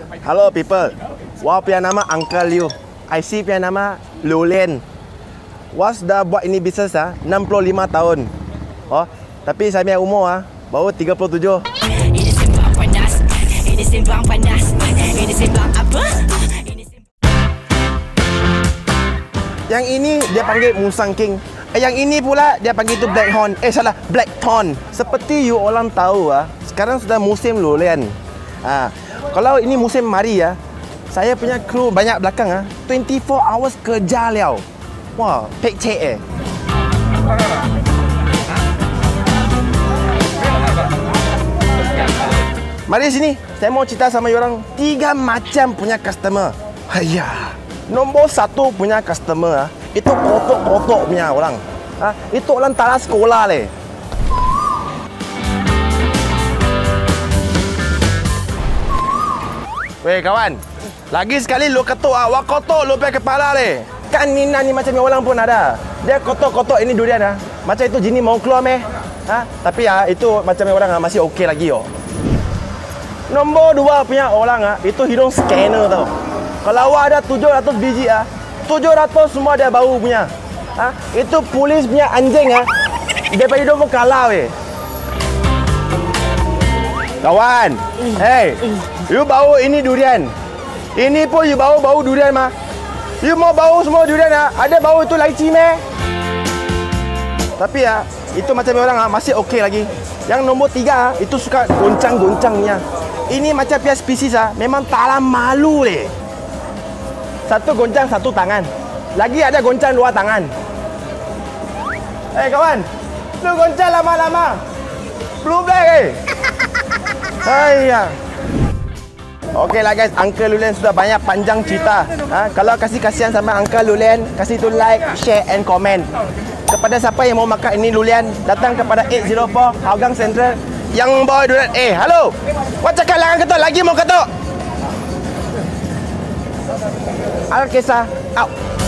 Hello people. Wah punya nama Uncle Liu. IC punya nama Liu Lian. Wah sudah buat ini bisnes 65 tahun. Oh, tapi saya punya umur baru 37. Ini sembang panas. Ini sembang panas. Ini sembang apa? Yang ini dia panggil Musang King. Yang ini pula dia panggil itu Black Horn. Black Thorn. Seperti you orang tahu sekarang sudah musim lulian. Kalau ini musim mari saya punya kru banyak belakang 24 hours kerja liao. Wah, pek cek Mari sini, saya mau cerita sama you orang 3 macam punya customer. Hayya. Nombor 1 punya customer itu kotok-kotok punya orang. Itu orang tak sekolah leh. Weh kawan, lagi sekali lu ketuk wah kotok lu pakai kepala leh. Kan Nina ni macam orang pun ada. Dia kotok-kotok ini durian macam itu jini mau keluar meh. Tapi itu macam orang masih okey lagi yo. Nombor 2 punya orang itu hidung scanner tau. Kalau ada 700 biji 700 semua dia bau punya. Itu polis punya anjing daripada hidung pun kalah weh. Kawan, hey, you bau ini durian. Ini pun you bau durian mah. You mau bau semua durian ada bau itu lychee meh. Tapi itu macam orang masih okey lagi. Yang nombor 3 itu suka goncang-goncangnya. Ini macam pihak spesies memang tak malu leh. Satu goncang satu tangan. Lagi ada goncang 2 tangan. Kawan, lu goncang lama-lama. Blue black Hayya. Okey lah guys, Uncle Liu Lian sudah banyak panjang cerita. Kalau kasih kasihan sama Uncle Liu Lian, kasih tu like, share and comment. Kepada siapa yang mau makan ini Liu Lian, datang kepada 804 Hougang Central. Yang bawa durian, halo. Wah cakap langsung ketuk, lagi mau ketuk. Al-Kisah, out.